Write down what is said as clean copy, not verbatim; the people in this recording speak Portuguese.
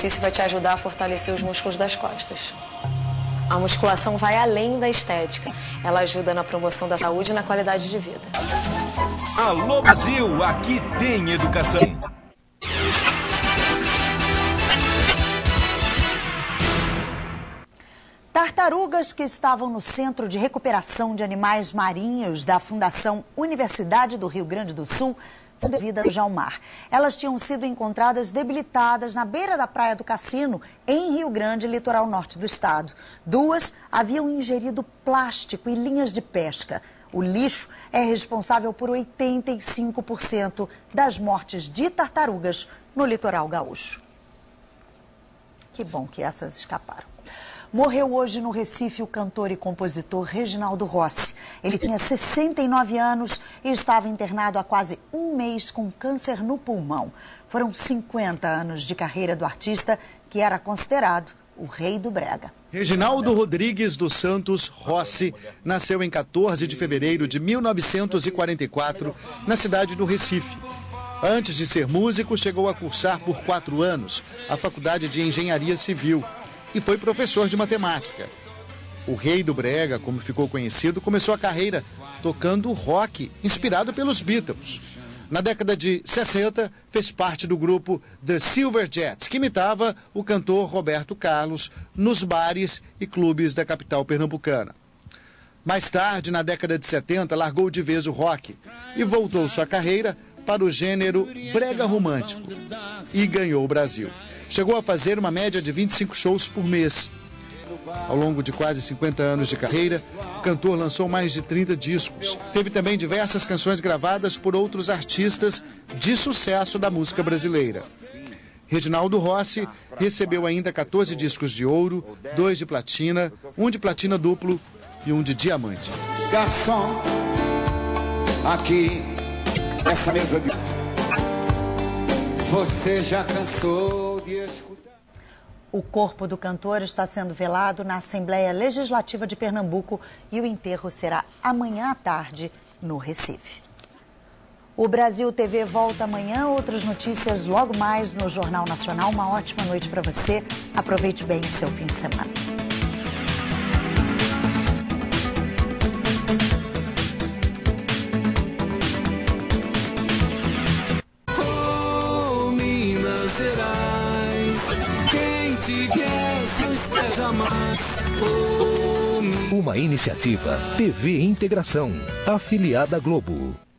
Isso vai te ajudar a fortalecer os músculos das costas. A musculação vai além da estética. Ela ajuda na promoção da saúde e na qualidade de vida. Alô Brasil, aqui tem educação. Tartarugas que estavam no Centro de Recuperação de Animais Marinhos da Fundação Universidade do Rio Grande do Sul foram devidas ao mar. Elas tinham sido encontradas debilitadas na beira da Praia do Cassino, em Rio Grande, litoral norte do estado. 2 haviam ingerido plástico e linhas de pesca. O lixo é responsável por 85% das mortes de tartarugas no litoral gaúcho. Que bom que essas escaparam. Morreu hoje no Recife o cantor e compositor Reginaldo Rossi. Ele tinha 69 anos e estava internado há quase um mês com câncer no pulmão. Foram 50 anos de carreira do artista, que era considerado o rei do brega. Reginaldo Rodrigues dos Santos Rossi nasceu em 14 de fevereiro de 1944, na cidade do Recife. Antes de ser músico, chegou a cursar por 4 anos a Faculdade de Engenharia Civil e foi professor de matemática. O rei do brega, como ficou conhecido, começou a carreira tocando rock, inspirado pelos Beatles. Na década de 60, fez parte do grupo The Silverjets, que imitava o cantor Roberto Carlos nos bares e clubes da capital pernambucana. Mais tarde, na década de 70, largou de vez o rock e voltou sua carreira para o gênero brega romântico e ganhou o Brasil. Chegou a fazer uma média de 25 shows por mês. Ao longo de quase 50 anos de carreira, o cantor lançou mais de 30 discos. Teve também diversas canções gravadas por outros artistas de sucesso da música brasileira. Reginaldo Rossi recebeu ainda 14 discos de ouro, 2 de platina, 1 de platina duplo e 1 de diamante. Garçom, aqui, nessa mesa de... Você já cansou de escutar? O corpo do cantor está sendo velado na Assembleia Legislativa de Pernambuco e o enterro será amanhã à tarde no Recife. O Brasil TV volta amanhã. Outras notícias logo mais no Jornal Nacional. Uma ótima noite para você. Aproveite bem o seu fim de semana. Uma iniciativa TV Integração, afiliada à Globo.